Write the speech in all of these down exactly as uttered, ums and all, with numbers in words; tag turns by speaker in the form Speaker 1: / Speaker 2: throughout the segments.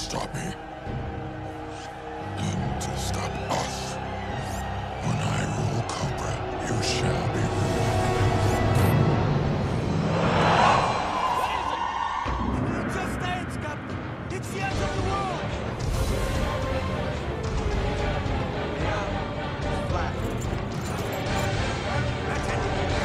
Speaker 1: stop me. None to stop us. When I rule Cobra, you shall be ruled.
Speaker 2: Just dance, Captain. It's the end of the world. Yeah, flat. That's it.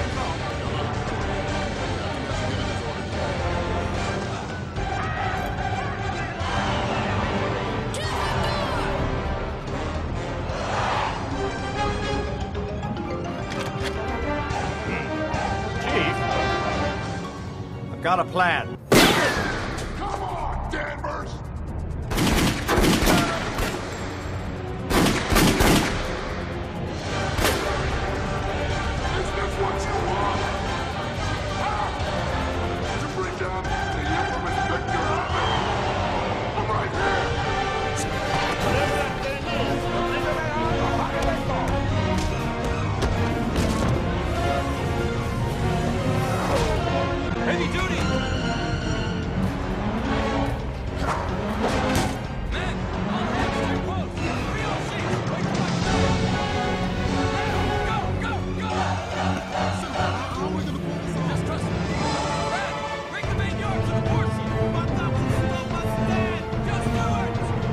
Speaker 3: Got a plan.
Speaker 1: Come on, Danvers! Is this what you want? Huh? To bring down the infamous Victor Abbott? I'm right here.
Speaker 2: Whatever that thing is, heavy duty! Men, all hands stay close! three oh six, wait for my Go, go, go! Sinbad, how are we gonna pull this off? Just trust me. Brad, bring the main yard to the foreseat! But that will stop us dead! Just do it!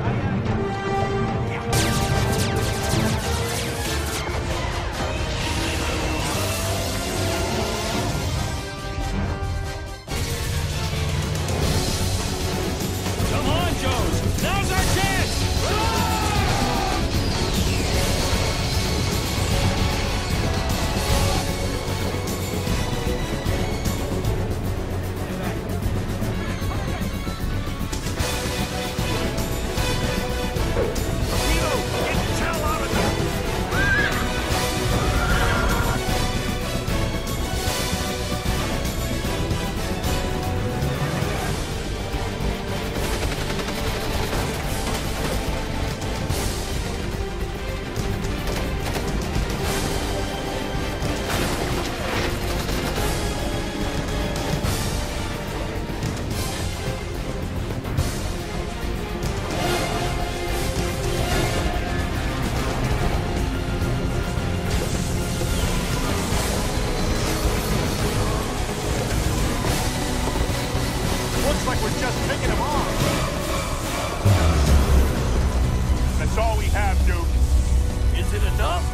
Speaker 2: Come on, Joes! Now's our chance! Hughes, get the hell out of there!
Speaker 3: Looks like we're just taking him on.
Speaker 4: That's all we have, Duke.
Speaker 2: Is it enough?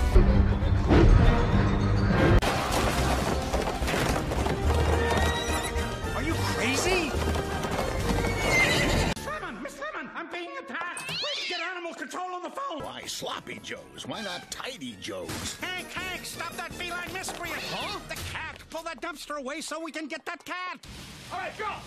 Speaker 2: Are you crazy? Lemon, Miss Lemon, I'm being attacked. Please get animal control on the phone.
Speaker 5: Why sloppy joes? Why not tidy joes?
Speaker 2: Hank, Hank, stop that feline miscreant. Huh? The cat. Pull that dumpster away so we can get that cat. All right, go.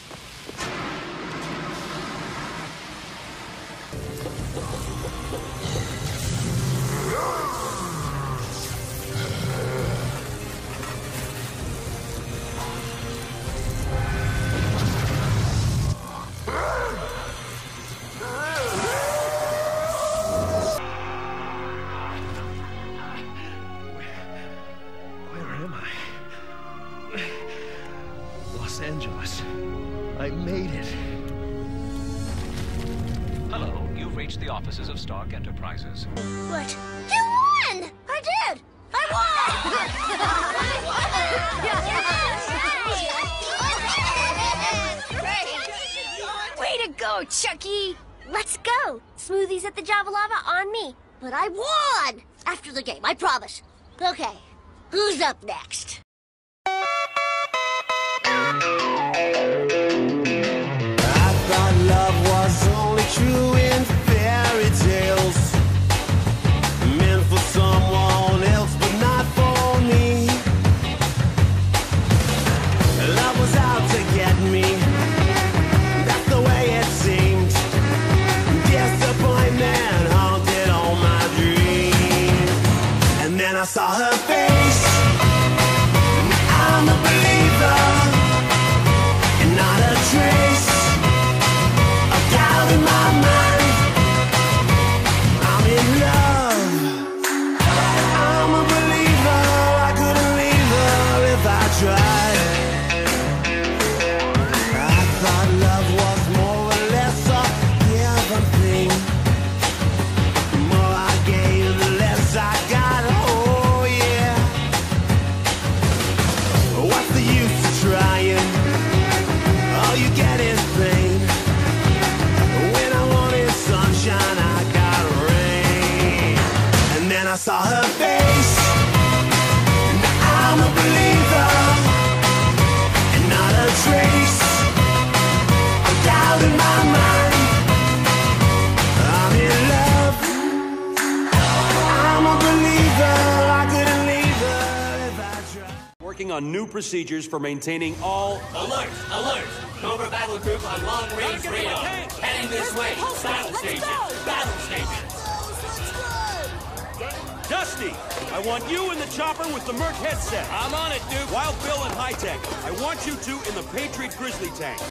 Speaker 6: Where am I? Los Angeles. I made it.
Speaker 7: Hello, you've reached the offices of Stark Enterprises.
Speaker 8: What? You won! I did! I won! Way to go, Chucky! Let's go! Smoothies at the Java Lava on me. But I won! After the game, I promise. Okay, who's up next?
Speaker 9: I thought love was only true in fairy tales, meant for someone else but not for me. Love was out to get me, that's the way it seemed. Disappointment haunted all my dreams. And then I saw her face, I'm a believer, and not a trace of doubt in my mind. saw her face. Now I'm a believer, and not a trace of doubt in my mind. I'm in love. I'm a believer. I couldn't leave her if I tried.
Speaker 10: Working on new procedures for maintaining all...
Speaker 11: Alert! Alert! Cobra battle group on long-range radar. Heading this way. Battle station. Battle station.
Speaker 10: Dusty, I want you in the chopper with the Merc headset.
Speaker 2: I'm on it, Duke.
Speaker 10: Wild Bill and High Tech, I want you two in the Patriot Grizzly tank.